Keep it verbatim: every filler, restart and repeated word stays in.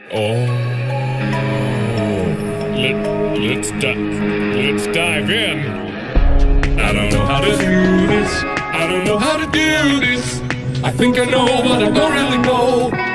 Oh, Let, let's, di let's dive in. I don't know how to do this. I don't know how to do this. I think I know, but I don't really know.